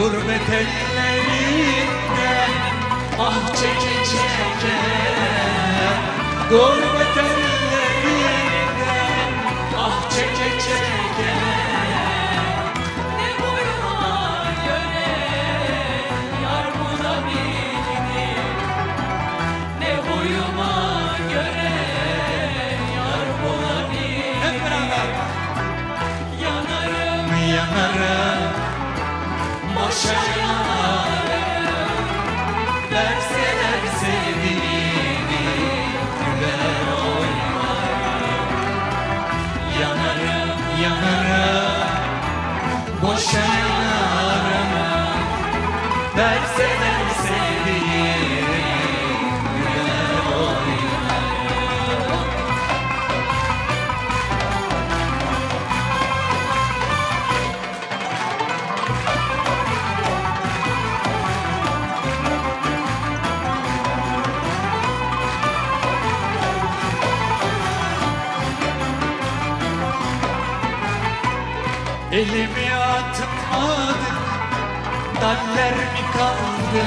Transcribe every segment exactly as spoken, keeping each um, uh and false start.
Gurbet ellerinden ah çeke çeke, gurbet ellerinden ah çeke çeke. Ne boyuma göre yar bulabildim, ne boyuma göre yar bulabildim. Hep beraber. Yanarım Yanarım, boşa yanarım, verseler sevdiğimi güler oynarım. Yanarım, yanarım, boşa yanarım, verseler sevdiğimi güler oynarım. Elimi atmadık, daller mi kaldı?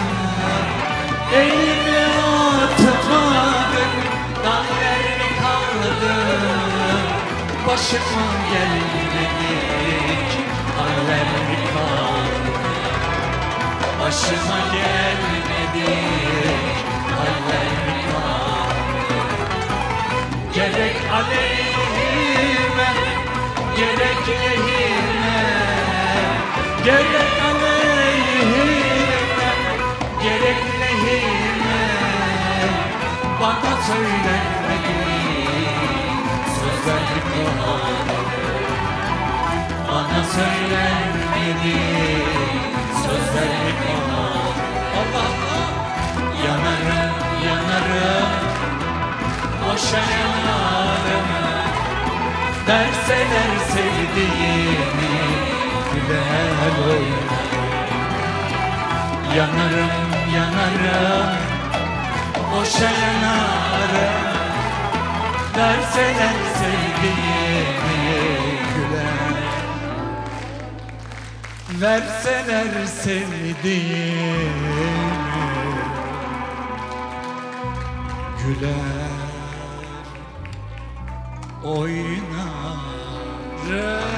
Elimi atmadık, daller mi kaldı? Başıma gelmedik, haller mi kaldı? Başıma gelmedik, haller mi kaldı? Gerek aleyhime, gerek lehime, gerek aleyhime, gerek lehime, bana söylenmediğin sözler mi kaldı? Bana söylenmediğin sözler mi kaldı? Allah Allah! Yanarım, yanarım, boşa yanarım, derseler sevdiğimi güler oynarım. Yanarım, yanarım, boşa yanarım, derseler sevdiğimi güler, verseler sevdiğimi güler oynarım.